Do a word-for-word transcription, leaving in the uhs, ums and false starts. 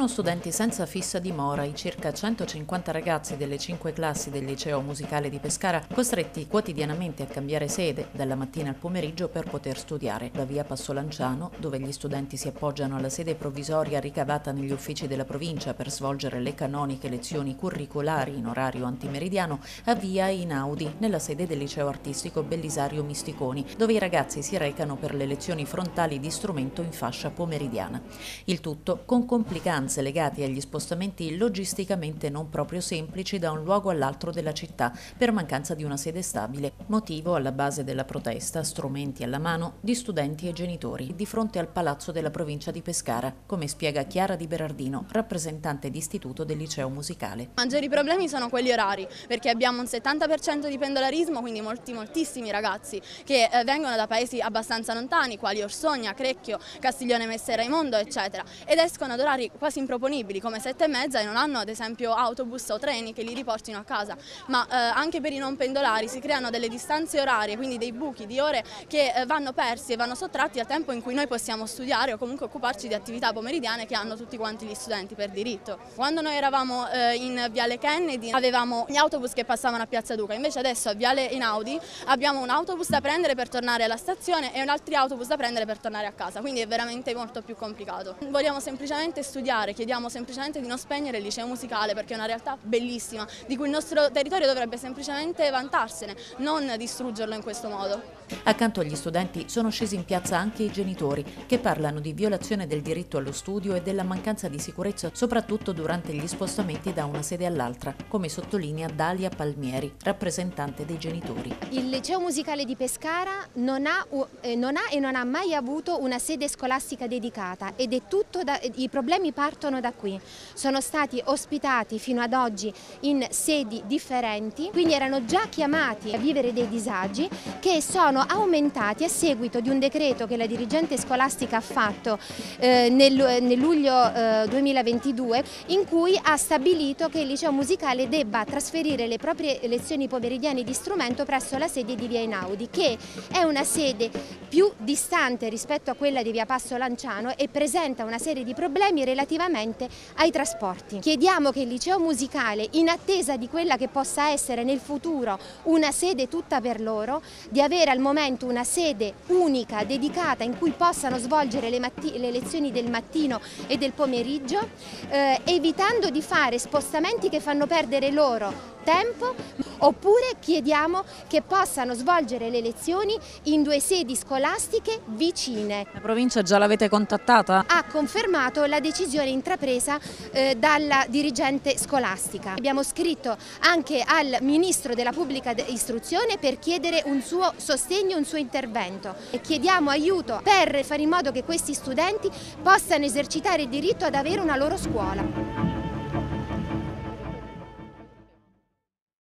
studenti senza fissa dimora i circa centocinquanta ragazzi delle cinque classi del liceo musicale di Pescara, costretti quotidianamente a cambiare sede dalla mattina al pomeriggio per poter studiare. Da via Passolanciano, dove gli studenti si appoggiano alla sede provvisoria ricavata negli uffici della provincia per svolgere le canoniche lezioni curricolari in orario antimeridiano, a via Einaudi, nella sede del liceo artistico Bellisario Misticoni, dove i ragazzi si recano per le lezioni frontali di strumento in fascia pomeridiana. Il tutto con complicanze legati agli spostamenti logisticamente non proprio semplici da un luogo all'altro della città per mancanza di una sede stabile, motivo alla base della protesta, strumenti alla mano, di studenti e genitori di fronte al palazzo della provincia di Pescara, come spiega Chiara Di Berardino, rappresentante d'istituto del liceo musicale. I maggiori problemi sono quelli orari, perché abbiamo un settanta per cento di pendolarismo, quindi molti moltissimi ragazzi che eh, vengono da paesi abbastanza lontani, quali Orsogna, Crecchio, Castiglione Messer Raimondo, eccetera, ed escono ad orari quasi improponibili come sette e mezza e non hanno ad esempio autobus o treni che li riportino a casa, ma eh, anche per i non pendolari si creano delle distanze orarie, quindi dei buchi di ore che eh, vanno persi e vanno sottratti al tempo in cui noi possiamo studiare o comunque occuparci di attività pomeridiane che hanno tutti quanti gli studenti per diritto. Quando noi eravamo eh, in Viale Kennedy avevamo gli autobus che passavano a Piazza Duca, invece adesso a Viale Einaudi abbiamo un autobus da prendere per tornare alla stazione e un altro autobus da prendere per tornare a casa, quindi è veramente molto più complicato. Vogliamo semplicemente studiare, chiediamo semplicemente di non spegnere il liceo musicale perché è una realtà bellissima di cui il nostro territorio dovrebbe semplicemente vantarsene, non distruggerlo in questo modo. Accanto agli studenti sono scesi in piazza anche i genitori, che parlano di violazione del diritto allo studio e della mancanza di sicurezza soprattutto durante gli spostamenti da una sede all'altra, come sottolinea Dalia Palmieri, rappresentante dei genitori. Il liceo musicale di Pescara non ha, eh, non ha e non ha mai avuto una sede scolastica dedicata ed è tutto da, i problemi partono da qui. Sono stati ospitati fino ad oggi in sedi differenti, quindi erano già chiamati a vivere dei disagi che sono aumentati a seguito di un decreto che la dirigente scolastica ha fatto eh, nel, nel luglio eh, duemilaventidue, in cui ha stabilito che il liceo musicale debba trasferire le proprie lezioni pomeridiane di strumento presso la sede di via Einaudi, che è una sede più distante rispetto a quella di via Passolanciano e presenta una serie di problemi relativamente ai trasporti. Chiediamo che il liceo musicale, in attesa di quella che possa essere nel futuro una sede tutta per loro, di avere al momento una sede unica dedicata in cui possano svolgere le, le lezioni del mattino e del pomeriggio, eh, evitando di fare spostamenti che fanno perdere loro tempo, oppure chiediamo che possano svolgere le lezioni in due sedi scolastiche vicine. La provincia già l'avete contattata? Ha confermato la decisione intrapresa eh, dalla dirigente scolastica. Abbiamo scritto anche al Ministro della Pubblica Istruzione per chiedere un suo sostegno, un suo intervento e chiediamo aiuto per fare in modo che questi studenti possano esercitare il diritto ad avere una loro scuola.